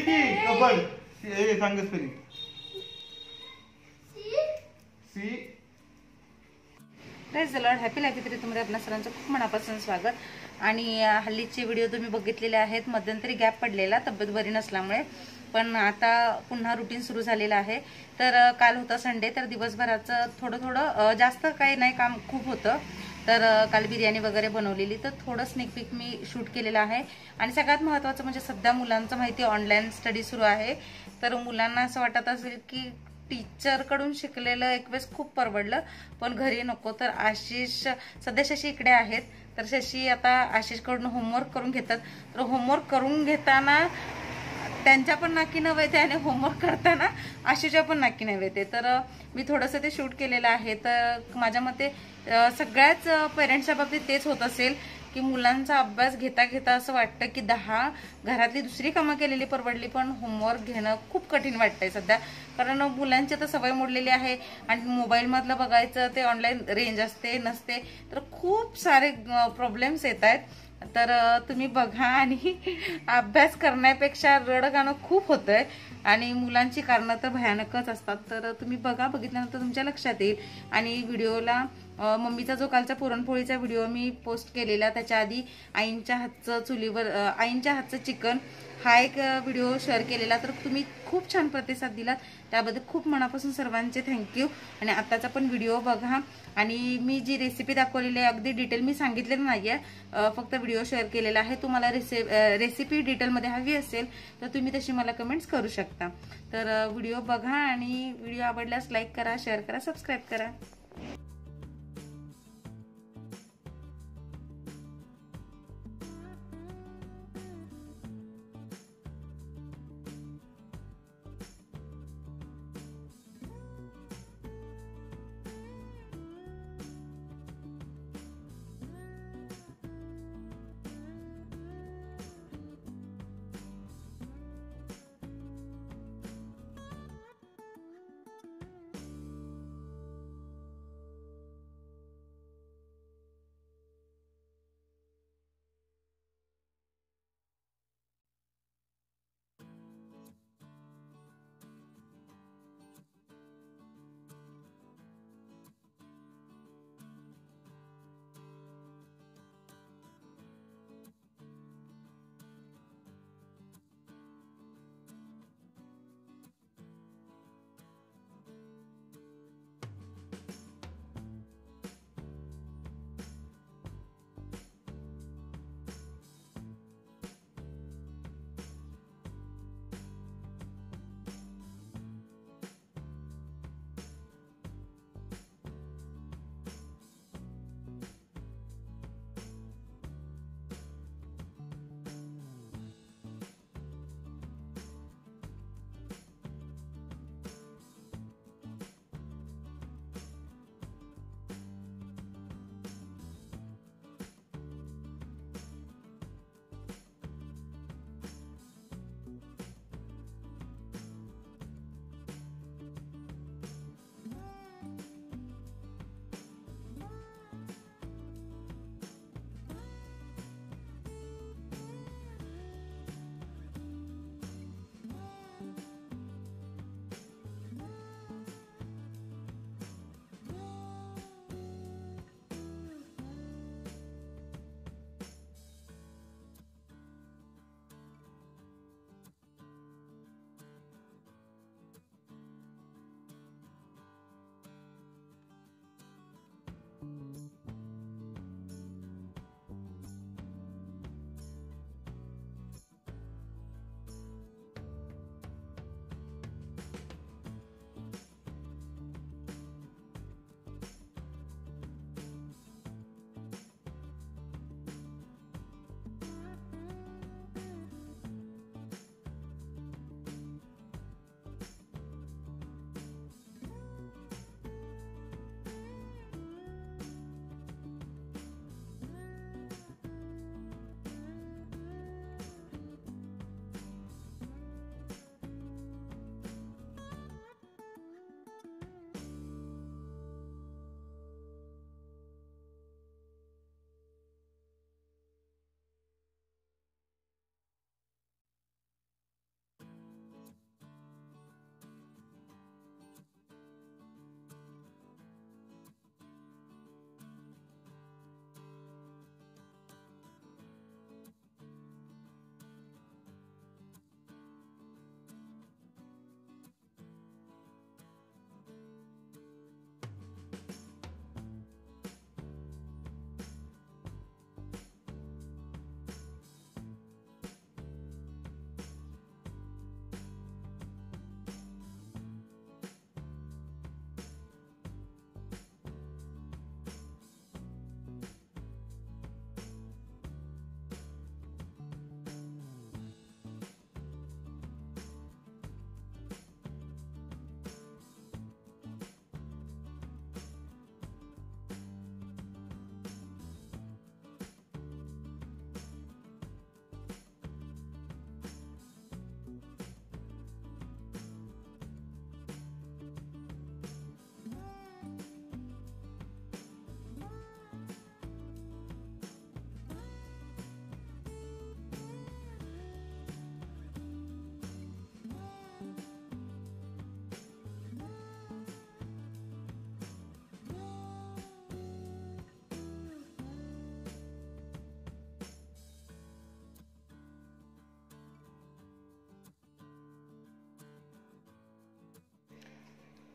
Cupboard song spelling सी praise the Lord. Happy life इथे तुम्हाला आपल्या सर्वांचं खूप मनापासून स्वागत. आणि हल्लीचे व्हिडिओ तुम्ही बघितलेले आहेत. मध्यंतरी गॅप पडलेला तब्येत बरी नसल्यामुळे, पण आता पुन्हा रुटीन सुरू झालेलं आहे. तर काल होता संडे, तर दिवसभराचं थोडं जास्त काही नाही, काम खूप होतं. तर काल बिर्याणी वगैरे बनवलेली, तर थोडं स्नेक पीक मी शूट केलेलं आहे. आणि सगळ्यात महत्त्वाचं म्हणजे सध्या मुलांचं माहिती ऑनलाईन स्टडी सुरू आहे. तर मुलांना असं वाटत असेल की टीचरकडून शिकलेलं एक वेळेस खूप परवडलं, पण घरी नको. तर आशिष सध्या शशी इकडे आहेत, तर शशी आता आशिषकडून होमवर्क करून घेतात. तर होमवर्क करून घेताना त्यांच्या पण नाकी नव्हे आणि होमवर्क करताना आशिषच्या पण नाकी नव्हे. तर मी थोडंसं ते शूट केलेलं आहे. तर माझ्या मते सगळ्याच पेरेंट्सच्या बाबतीत तेच होत असेल की मुलांचा अभ्यास घेता घेता असं वाटतं की 10 घरातली दुसरी कामं केलेली परवडली, पण होमवर्क घेणं खूप कठीण वाटतंय सध्या. कारण मुलांची तर सवय मोडलेली आहे. आणि मोबाईलमधलं बघायचं, ते ऑनलाईन रेंज असते नसते, तर खूप सारे प्रॉब्लेम्स येत आहेत. तर तुम्ही बघा. आणि अभ्यास करण्यापेक्षा रडगाणं खूप होतंय, आणि मुलांची कारणं तर भयानकच असतात. तर तुम्ही बघा, बघितल्यानंतर तुमच्या लक्षात येईल. आणि व्हिडिओला मम्मीचा जो कालचा पुरणपोळीचा व्हिडिओ मी पोस्ट केलेला, त्याच्या आधी आईंच्या हातचं चुलीवर आईंच्या हातचं चिकन हा एक व्हिडिओ शेअर केलेला. तर तुम्ही खूप छान प्रतिसाद दिला, त्याबद्दल खूप मनापासून सर्वांचे थँक्यू. आणि आत्ताचा पण व्हिडिओ बघा. आणि मी जी रेसिपी दाखवलेली आहे अगदी डिटेल मी सांगितलेलं नाहीये, फक्त व्हिडिओ शेअर केलेला आहे. तुम्हाला रेसिपी डिटेलमध्ये हवी असेल तर तुम्ही तशी मला कमेंट्स करू शकता. तर व्हिडिओ बघा, आणि व्हिडिओ आवडल्यास लाईक करा, शेअर करा, सबस्क्राईब करा.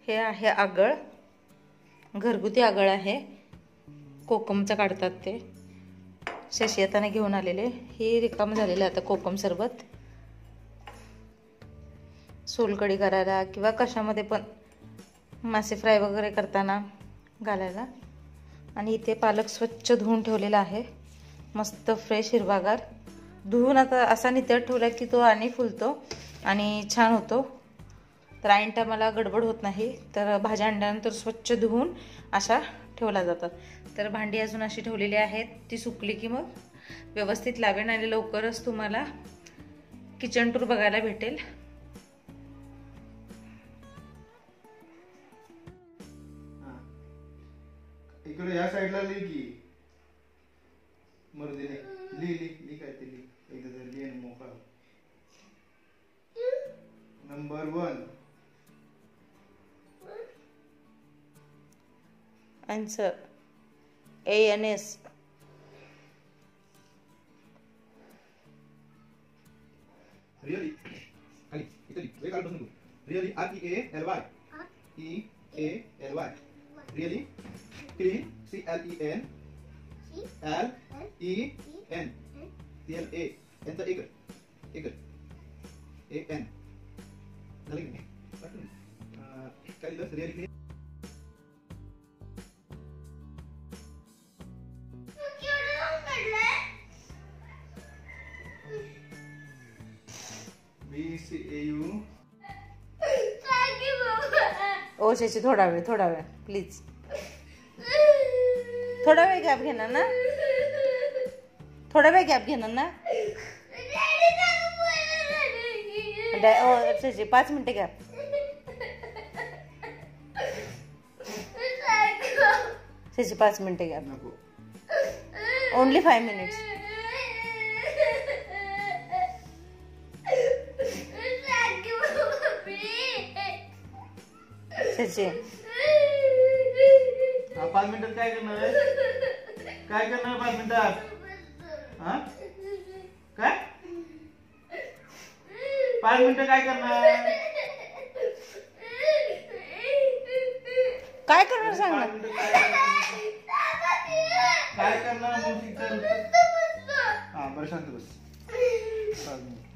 हे आहे आगळ, घरगुती आगळ आहे, कोकमचं काढतात ते. शशी येताना घेऊन आलेले. हे रिकाम झालेलं आता कोकम सरबत, सोलकढी करायला किंवा कशामध्ये पण मासे फ्राय वगैरे करताना घालायला. आणि इथे पालक स्वच्छ धुवून ठेवलेला आहे, मस्त फ्रेश हिरवागार. धुवून आता असा नितळ ठेवला की तो आणि फुलतो आणि छान होतो. तर ऐन टायमाला गडबड होत नाही. तर भाज्या आणल्यानंतर स्वच्छ धुवून अशा ठेवल्या जातात. तर भांडी अजून अशी ठेवलेली आहेत, ती सुकली की मग व्यवस्थित लावेन आणि लवकरच तुम्हाला किचन टूर बघायला भेटेल. इकडे या साईडला लिही की मर्दीने लिही काय ते लिही एकदा जर लिही आणि मोकळा. Number 1 answer ANS. रिअली खाली इथे लिही वे काढ बसून really REALY really clean CLEN CLA यांचा एक AN झालं की नाही काय लिहिलं रिअली क्लीन BCAU. ओ शशी थोडा वेळ प्लीज. थोडा वेळ गॅप घेणार ना, थोडा वेळ गॅप घेणार ना. शशी 5 मिनिटं गॅप. शशी 5 मिनिटं गॅप. Only 5 minutes. शशी 5 मिनिटात काय करणार आहे? काय करणार 5 मिनिटात? हा काय 5 मिनिटं काय करणार? काय करणार सांग ना. काय करणार? हा बरं शांत बस.